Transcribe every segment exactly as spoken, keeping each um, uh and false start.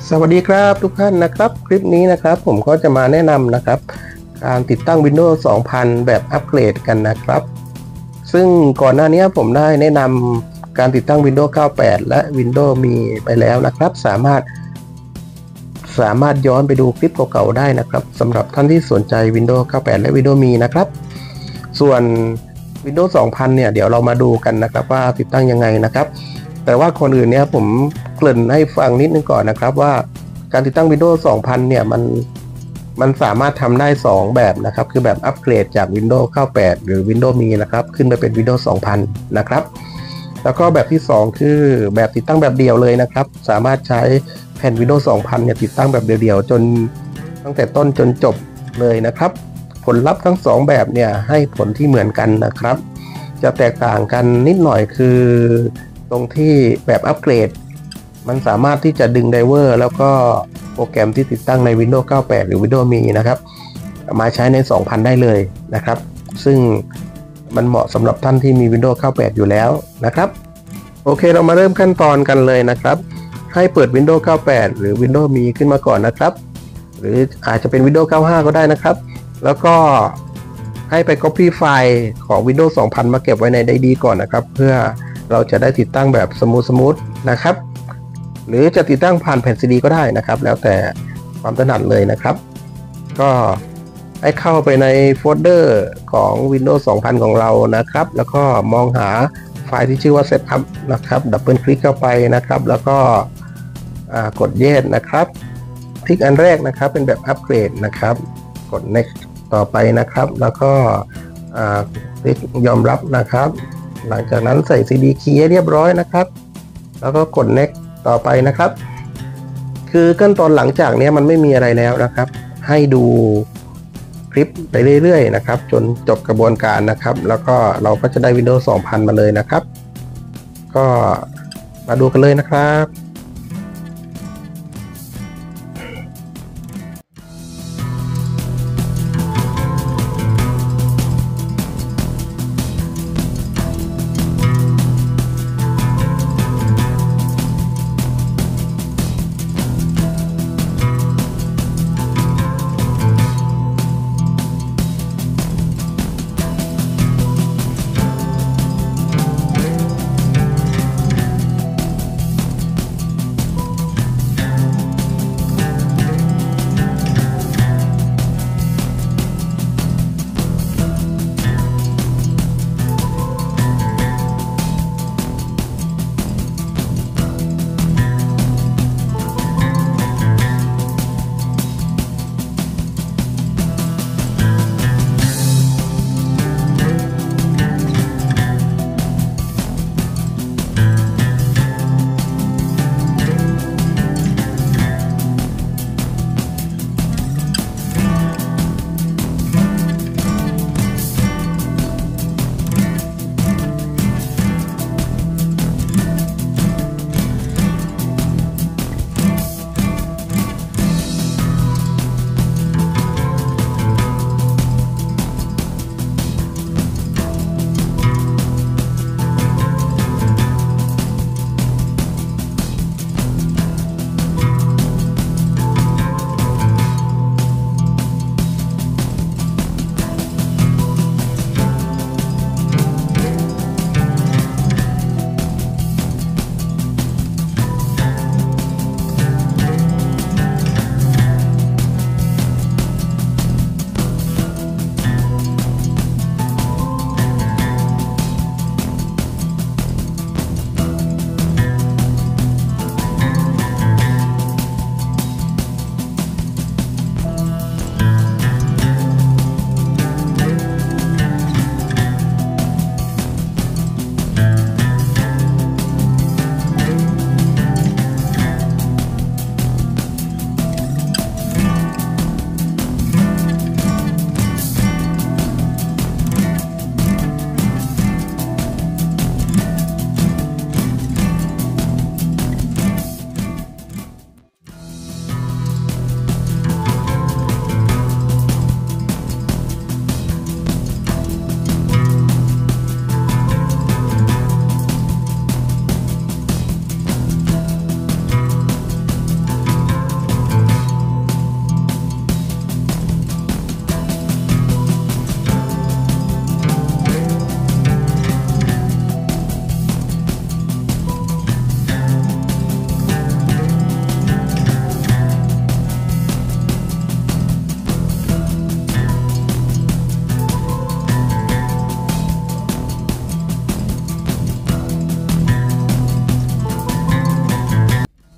สวัสดีครับทุกท่านนะครับคลิปนี้นะครับผมก็จะมาแนะนำนะครับการติดตั้ง Windows สองพัน แบบอัปเกรดกันนะครับซึ่งก่อนหน้านี้ผมได้แนะนำการติดตั้ง Windows เก้าสิบแปด และ Windows มีไปแล้วนะครับสามารถสามารถย้อนไปดูคลิปเก่าๆได้นะครับสำหรับท่านที่สนใจ Windows เก้าสิบแปด และ Windows มีนะครับส่วน Windows สองพัน เนี่ยเดี๋ยวเรามาดูกันนะครับว่าติดตั้งยังไงนะครับแต่ว่าคนอื่นเนี่ยผมเกริ่นให้ฟังนิดนึงก่อนนะครับว่าการติดตั้ง Windows สองพัน เนี่ยมันมันสามารถทำได้สองแบบนะครับคือแบบอัปเกรดจาก Windows เก้าสิบแปด หรือ Windows มีนะครับขึ้นไปเป็น Windows สองพัน นะครับแล้วก็แบบที่สองคือแบบติดตั้งแบบเดียวเลยนะครับสามารถใช้แผ่น Windows สองพัน เนี่ยติดตั้งแบบเดียวๆจนตั้งแต่ต้นจนจบเลยนะครับผลลัพธ์ทั้งสองแบบเนี่ยให้ผลที่เหมือนกันนะครับจะแตกต่างกันนิดหน่อยคือตรงที่แบบอัปเกรดมันสามารถที่จะดึงไดเวอร์แล้วก็โปรแกรมที่ติดตั้งใน Windows เก้าสิบแปด หรือ Windows มีนะครับมาใช้ใน สองพัน ได้เลยนะครับซึ่งมันเหมาะสำหรับท่านที่มี Windows เก้าสิบแปด อยู่แล้วนะครับโอเคเรามาเริ่มขั้นตอนกันเลยนะครับให้เปิด Windows เก้าสิบแปด หรือ Windows มีขึ้นมาก่อนนะครับหรืออาจจะเป็น Windows เก้าสิบห้า ก็ได้นะครับแล้วก็ให้ไป Copy ไฟล์ของ Windows สองพัน มาเก็บไว้ใน ได ดี ก่อนนะครับเพื่อเราจะได้ติดตั้งแบบสมูทๆนะครับหรือจะติดตั้งผ่านแผ่น ซี ดี ก็ได้นะครับแล้วแต่ความถนัดเลยนะครับก็ให้เข้าไปในโฟลเดอร์ของ Windows สองพัน ของเรานะครับแล้วก็มองหาไฟล์ที่ชื่อว่า Setup นะครับดับเบิลคลิกเข้าไปนะครับแล้วก็กด Yes นะครับคลิกอันแรกนะครับเป็นแบบอัปเกรดนะครับกด Next ต่อไปนะครับแล้วก็คลิกยอมรับนะครับหลังจากนั้นใส่ ซี ดี Key ให้เรียบร้อยนะครับแล้วก็กด Next ต่อไปนะครับคือขั้นตอนหลังจากนี้มันไม่มีอะไรแล้วนะครับให้ดูคลิปไปเรื่อยๆนะครับจนจบกระบวนการนะครับแล้วก็เราก็จะได้ Windows สองพัน มาเลยนะครับก็มาดูกันเลยนะครับ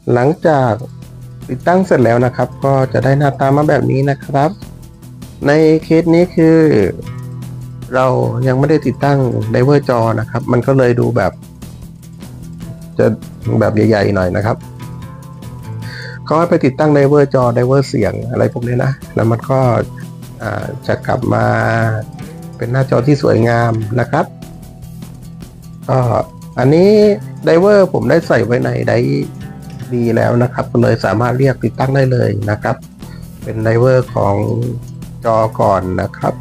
หลังจากติดตั้งเสร็จแล้วนะครับก็จะได้หน้าตามาแบบนี้นะครับในเคสนี้คือเรายังไม่ได้ติดตั้งไดเวอร์จอนะครับมันก็เลยดูแบบจะแบบใหญ่ๆหน่อยนะครับก็ให้ไปติดตั้งไดเวอร์จอไดเวอร์เสียงอะไรพวกนี้นะแล้วมันก็จะกลับมาเป็นหน้าจอที่สวยงามนะครับก็อันนี้ไดเวอร์ผมได้ใส่ไว้ในไดดีแล้วนะครับก็เลยสามารถเรียกติดตั้งได้เลยนะครับเป็นไดเวอร์ของจอก่อนนะครับ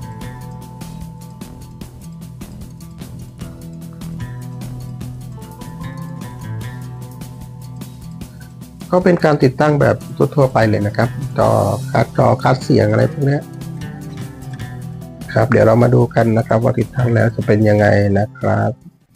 ก็เป็นการติดตั้งแบบทั่วๆไปเลยนะครับจอคัดจอคัดเสียงอะไรพวกนี้ครับเดี๋ยวเรามาดูกันนะครับว่าติดตั้งแล้วจะเป็นยังไงนะครับ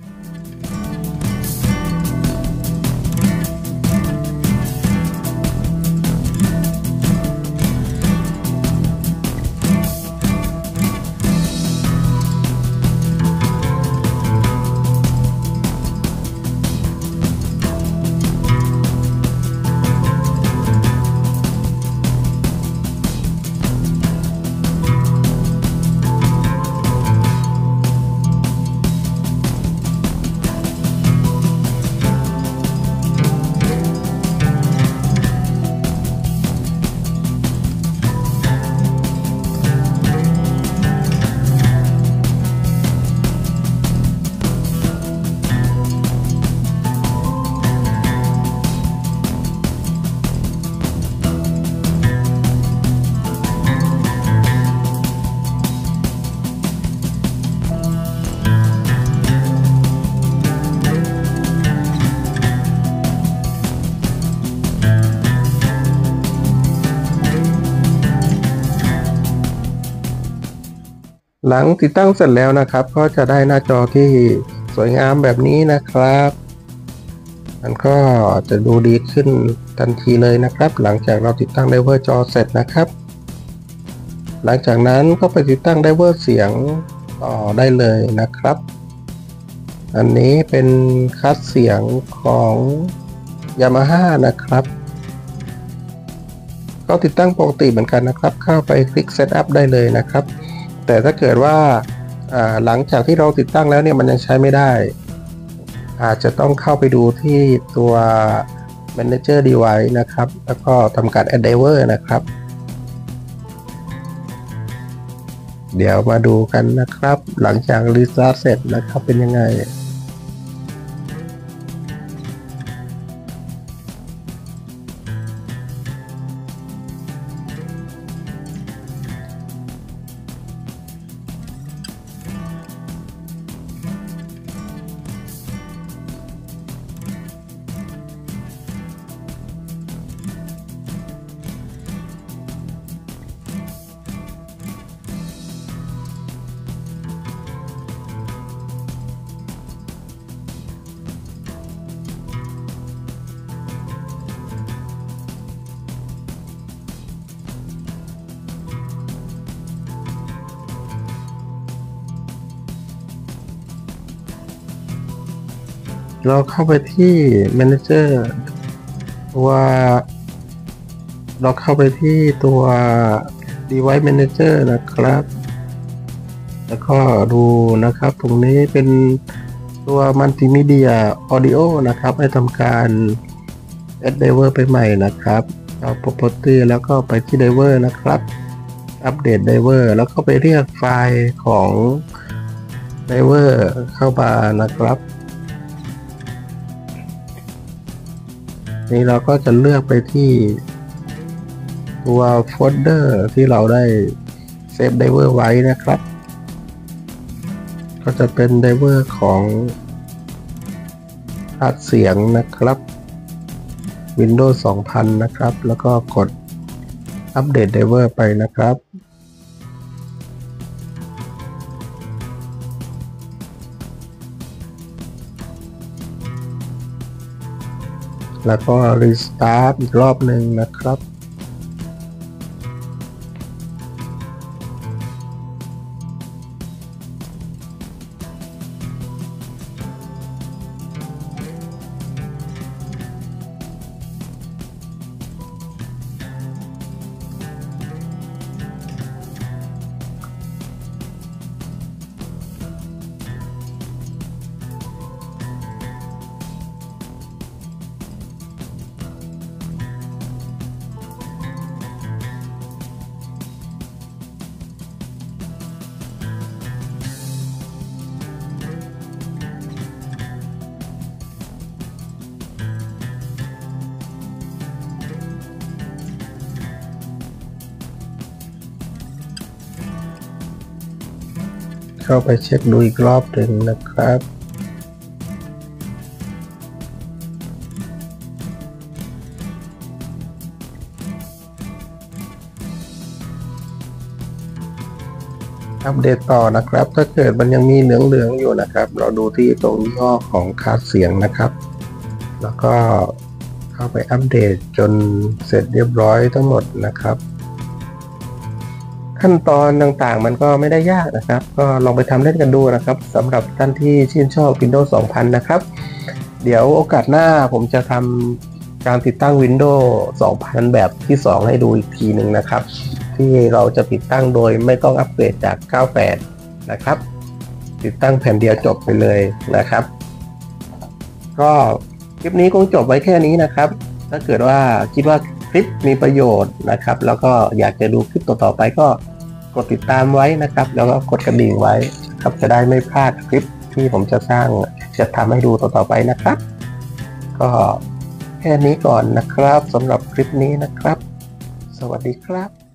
หลังติดตั้งเสร็จแล้วนะครับก็จะได้หน้าจอที่สวยงามแบบนี้นะครับมันก็จะดูดีขึ้นทันทีเลยนะครับหลังจากเราติดตั้งไดเวอร์จอเสร็จนะครับหลังจากนั้นก็ไปติดตั้งไดเวอร์เสียงต่อได้เลยนะครับอันนี้เป็นคัสเสียงของ Yamaha นะครับก็ติดตั้งปกติเหมือนกันนะครับเข้าไปคลิก Setup ได้เลยนะครับแต่ถ้าเกิดว่าหลังจากที่เราติดตั้งแล้วเนี่ยมันยังใช้ไม่ได้อาจจะต้องเข้าไปดูที่ตัว Manager Device นะครับแล้วก็ทำการ Add Driver นะครับเดี๋ยวมาดูกันนะครับหลังจากรีสตาร์ทเสร็จนะครับเป็นยังไงเราเข้าไปที่ Manager ตัวเราเข้าไปที่ตัว Device Manager นะครับแล้วก็ดูนะครับตรงนี้เป็นตัว Multimedia Audio นะครับให้ทำการ Add Driver ไปใหม่นะครับเอา Property แล้วก็ไปที่ Driver นะครับอัปเดต Driver แล้วก็ไปเรียกไฟล์ของ Driver เข้ามานะครับนี่เราก็จะเลือกไปที่ตัวโฟลเดอร์ที่เราได้เซฟไดเวอร์ไว้นะครับก็จะเป็นไดเวอร์ของอัดเสียงนะครับ Windows สองพัน นะครับแล้วก็กดอัปเดตไดเวอร์ไปนะครับแล้วก็รีสตาร์ทอีกรอบหนึ่งนะครับเข้าไปเช็คดูอีกรอบหนึ่งนะครับอัปเดตต่อนะครับถ้าเกิดมันยังมีเหลืองๆอยู่นะครับเราดูที่ตรงยี่ห้อของคาร์ดเสียงนะครับแล้วก็เข้าไปอัปเดตจนเสร็จเรียบร้อยทั้งหมดนะครับขั้นตอนต่างๆมันก็ไม่ได้ยากนะครับก็ลองไปทำเล่นกันดูนะครับสำหรับท่านที่ชื่นชอบ Windows สองพัน นะครับเดี๋ยวโอกาสหน้าผมจะทำการติดตั้ง Windows สองพัน แบบที่สองให้ดูอีกทีหนึ่งนะครับที่เราจะติดตั้งโดยไม่ต้องอัปเกรดจากเก้าสิบแปดนะครับติดตั้งแผ่นเดียวจบไปเลยนะครับก็คลิปนี้คงจบไว้แค่นี้นะครับถ้าเกิดว่าคิดว่าคลิปมีประโยชน์นะครับแล้วก็อยากจะดูคลิปต่อๆไปก็กดติดตามไว้นะครับแล้วก็กดกระดิ่งไว้ครับจะได้ไม่พลาดคลิปที่ผมจะสร้างจะทำให้ดูต่อๆไปนะครับก็แค่นี้ก่อนนะครับสำหรับคลิปนี้นะครับสวัสดีครับ